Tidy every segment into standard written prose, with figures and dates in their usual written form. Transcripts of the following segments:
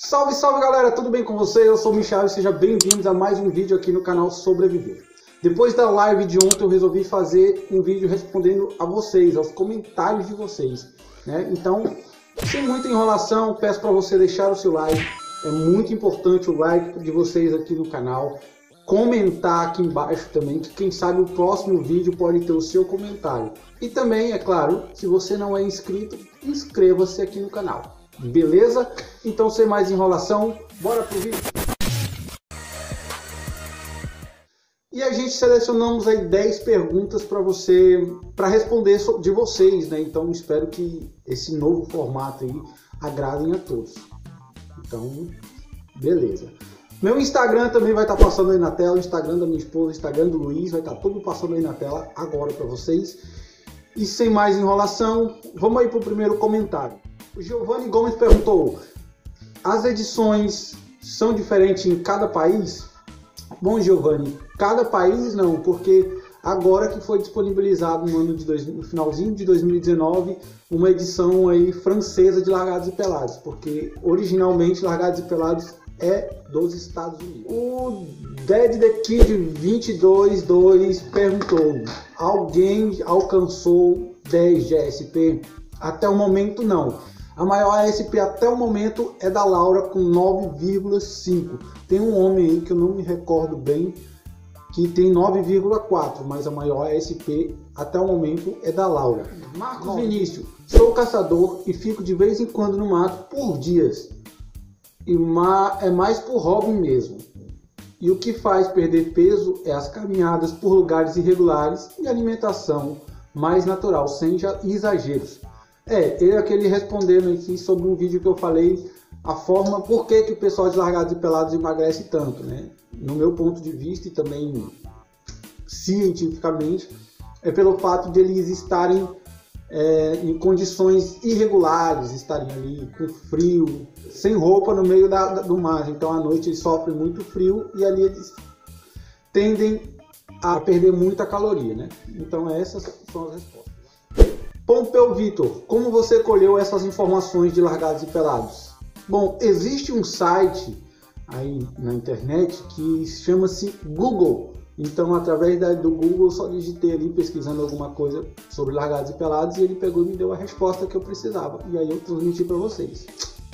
Salve, salve galera, tudo bem com vocês? Eu sou o Michel e sejam bem-vindos a mais um vídeo aqui no canal Sobreviver. Depois da live de ontem eu resolvi fazer um vídeo respondendo a vocês, aos comentários de vocês, né? Então, sem muita enrolação, peço para você deixar o seu like, é muito importante o like de vocês aqui no canal. Comentar aqui embaixo também, que quem sabe o próximo vídeo pode ter o seu comentário. E também, é claro, se você não é inscrito, inscreva-se aqui no canal. Beleza? Então, sem mais enrolação, bora pro vídeo. E a gente selecionamos aí 10 perguntas para responder de vocês, né? Então, espero que esse novo formato aí agradem a todos. Então, beleza. Meu Instagram também vai estar passando aí na tela, o Instagram da minha esposa, o Instagram do Luiz, vai estar tudo passando aí na tela agora para vocês. E sem mais enrolação, vamos aí para o primeiro comentário. O Giovanni Gomes perguntou: as edições são diferentes em cada país? Bom, Giovanni, cada país não, porque agora que foi disponibilizado no finalzinho de 2019 uma edição aí francesa de Largados e Pelados, porque originalmente Largados e Pelados é dos Estados Unidos. O Dead the Kid 222 perguntou: alguém alcançou 10 GSP? Até o momento não. A maior ASP até o momento é da Laura com 9,5. Tem um homem aí que eu não me recordo bem que tem 9,4, mas a maior ASP até o momento é da Laura. Marcos Vinícius: sou caçador e fico de vez em quando no mato por dias. E é mais por hobby mesmo. E o que faz perder peso é as caminhadas por lugares irregulares e alimentação mais natural, sem exageros. Ele aquele respondendo aqui sobre um vídeo que eu falei, a forma por que o pessoal de Largados e Pelados emagrece tanto, né? No meu ponto de vista e também cientificamente, é pelo fato de eles estarem em condições irregulares, estarem ali com frio, sem roupa no meio do mar. Então à noite eles sofrem muito frio e ali eles tendem a perder muita caloria, né? Então essas são as respostas. Pompeu Vitor: como você colheu essas informações de Largados e Pelados? Bom, existe um site aí na internet que chama-se Google. Então, através do Google, eu só digitei ali pesquisando alguma coisa sobre Largados e Pelados e ele pegou e me deu a resposta que eu precisava. E aí eu transmiti para vocês.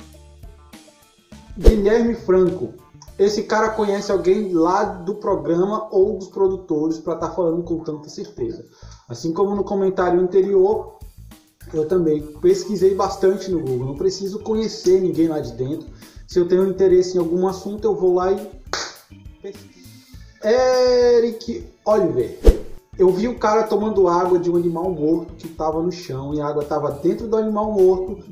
Guilherme Franco: esse cara conhece alguém lá do programa ou dos produtores para estar falando com tanta certeza? Assim como no comentário anterior, eu também pesquisei bastante no Google. Não preciso conhecer ninguém lá de dentro. Se eu tenho interesse em algum assunto, eu vou lá e pesquiso. Eric Oliver: eu vi o cara tomando água de um animal morto que estava no chão e a água estava dentro do animal morto.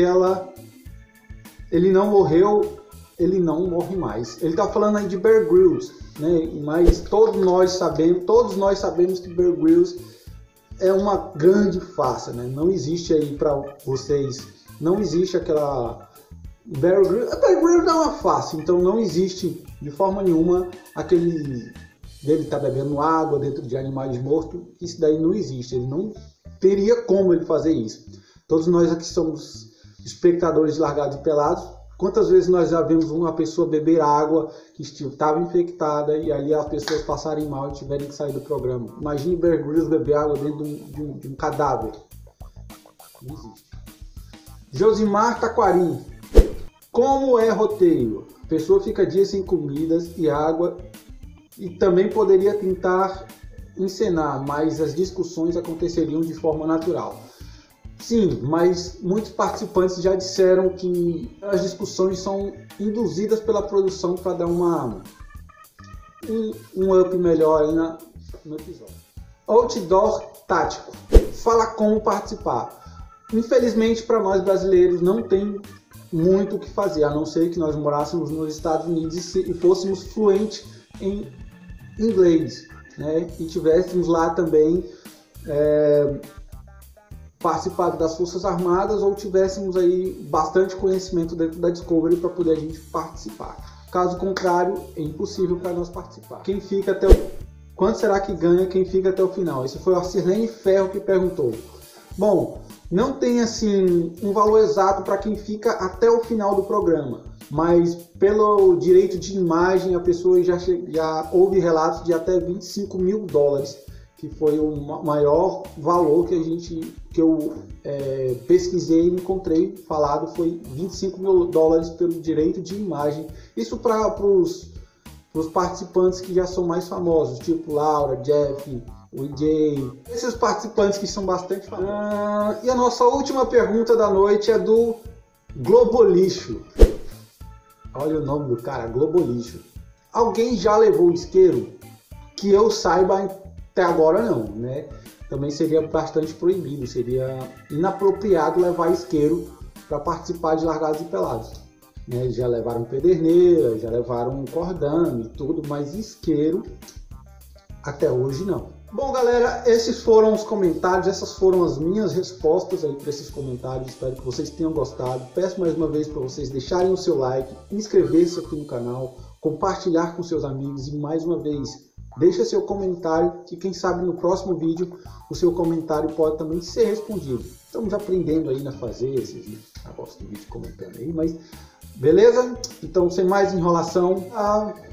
Ele não morreu, ele não morre mais. Ele está falando aí de Bear Grylls, né? Mas todos nós sabemos que Bear Grylls é uma grande farsa, né? Não existe aí para vocês, não existe aquela Bear Grylls é uma farsa, então não existe de forma nenhuma aquele dele tá bebendo água dentro de animais mortos. Isso daí não existe, ele não teria como ele fazer isso. Todos nós aqui somos espectadores de Largados e Pelados. Quantas vezes nós já vimos uma pessoa beber água que estava infectada e ali as pessoas passarem mal e tiverem que sair do programa? Imagine Bear Grylls beber água dentro de um cadáver. Não existe. Josimar Taquarim: como é roteiro? A pessoa fica dias sem comidas e água e também poderia tentar encenar, mas as discussões aconteceriam de forma natural. Sim, mas muitos participantes já disseram que as discussões são induzidas pela produção para dar um up melhor aí no episódio. Outdoor Tático: fala como participar. Infelizmente, para nós brasileiros não tem muito o que fazer, a não ser que nós morássemos nos Estados Unidos e fôssemos fluentes em inglês, né? E tivéssemos lá também participado das Forças Armadas ou tivéssemos aí bastante conhecimento dentro da Discovery para poder a gente participar. Caso contrário, é impossível para nós participar. Quem fica até quanto será que ganha quem fica até o final? Esse foi a Sirlene Ferro que perguntou. Bom, não tem assim um valor exato para quem fica até o final do programa. mas pelo direito de imagem a pessoa já houve relatos de até 25 mil dólares, que foi o maior valor que eu pesquisei e encontrei falado, foi 25 mil dólares pelo direito de imagem. Isso para os participantes que já são mais famosos, tipo Laura, Jeff, o EJ, esses participantes que são bastante famosos. E a nossa última pergunta da noite é do Globolixo. Olha o nome do cara, Globolixo. Alguém já levou isqueiro? Que eu saiba, até agora não, né? Também seria bastante proibido, seria inapropriado levar isqueiro para participar de largados e pelados. Né? Já levaram pederneira, já levaram cordão e tudo, mas isqueiro até hoje não. Bom, galera, esses foram os comentários, essas foram as minhas respostas aí para esses comentários. Espero que vocês tenham gostado. Peço mais uma vez para vocês deixarem o seu like, inscrever-se aqui no canal, compartilhar com seus amigos e mais uma vez, deixa seu comentário que quem sabe no próximo vídeo o seu comentário pode também ser respondido. Estamos aprendendo aí a fazer esses negócios de vídeo comentando aí, mas beleza? Então, sem mais enrolação,